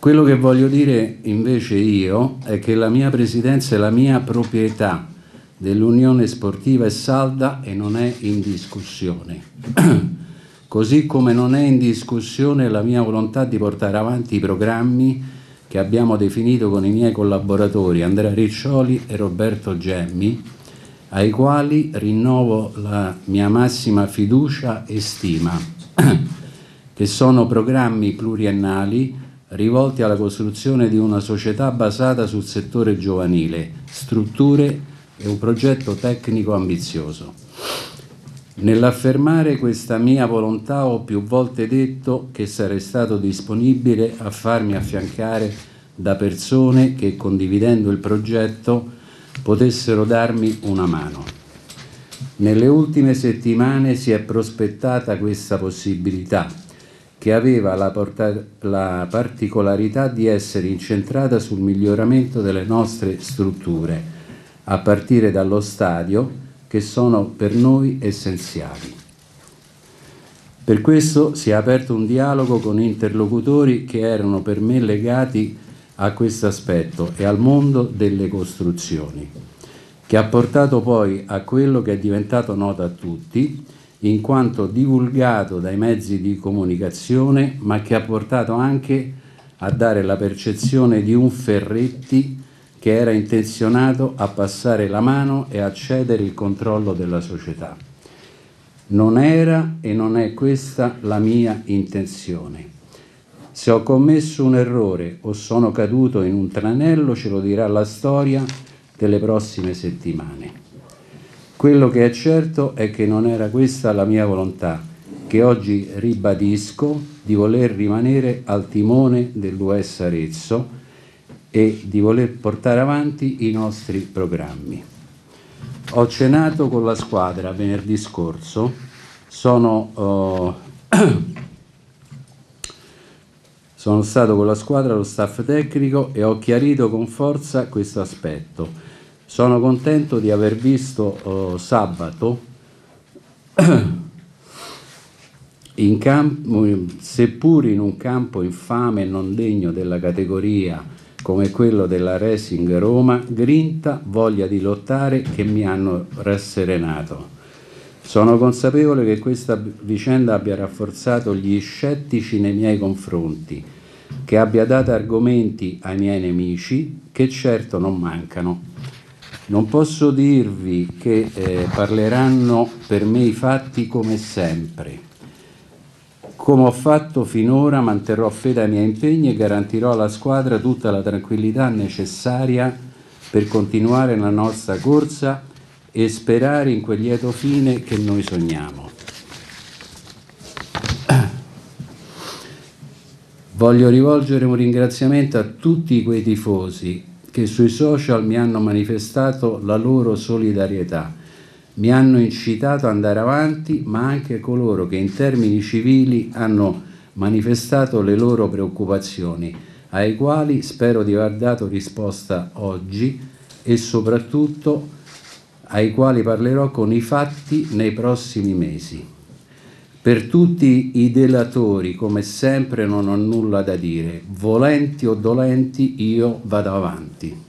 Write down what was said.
Quello che voglio dire invece io è che la mia presidenza è la mia proprietà dell'Unione Sportiva è salda e non è in discussione. Così come non è in discussione la mia volontà di portare avanti i programmi che abbiamo definito con i miei collaboratori Andrea Riccioli e Roberto Gemmi, ai quali rinnovo la mia massima fiducia e stima, che sono programmi pluriennali rivolti alla costruzione di una società basata sul settore giovanile, strutture e un progetto tecnico ambizioso. Nell'affermare questa mia volontà ho più volte detto che sarei stato disponibile a farmi affiancare da persone che, condividendo il progetto, potessero darmi una mano. Nelle ultime settimane si è prospettata questa possibilità, che aveva la particolarità di essere incentrata sul miglioramento delle nostre strutture, a partire dallo stadio, che sono per noi essenziali. Per questo si è aperto un dialogo con interlocutori che erano per me legati a questo aspetto e al mondo delle costruzioni, che ha portato poi a quello che è diventato noto a tutti, in quanto divulgato dai mezzi di comunicazione, ma che ha portato anche a dare la percezione di un Ferretti che era intenzionato a passare la mano e a cedere il controllo della società. Non era e non è questa la mia intenzione. Se ho commesso un errore o sono caduto in un tranello, ce lo dirà la storia delle prossime settimane. Quello che è certo è che non era questa la mia volontà, che oggi ribadisco di voler rimanere al timone dell'US Arezzo e di voler portare avanti i nostri programmi. Ho cenato con la squadra venerdì scorso, sono stato con la squadra, lo staff tecnico, e ho chiarito con forza questo aspetto. Sono contento di aver visto sabato, seppur in un campo infame e non degno della categoria come quello della Racing Roma, grinta, voglia di lottare che mi hanno rasserenato. Sono consapevole che questa vicenda abbia rafforzato gli scettici nei miei confronti, che abbia dato argomenti ai miei nemici, che certo non mancano. Non posso dirvi che parleranno per me i fatti come sempre. Come ho fatto finora, manterrò fede ai miei impegni e garantirò alla squadra tutta la tranquillità necessaria per continuare la nostra corsa e sperare in quel lieto fine che noi sogniamo. Voglio rivolgere un ringraziamento a tutti quei tifosi che sui social mi hanno manifestato la loro solidarietà, mi hanno incitato ad andare avanti, ma anche coloro che in termini civili hanno manifestato le loro preoccupazioni, ai quali spero di aver dato risposta oggi e soprattutto ai quali parlerò con i fatti nei prossimi mesi. Per tutti i delatori, come sempre, non ho nulla da dire. Volenti o dolenti, io vado avanti.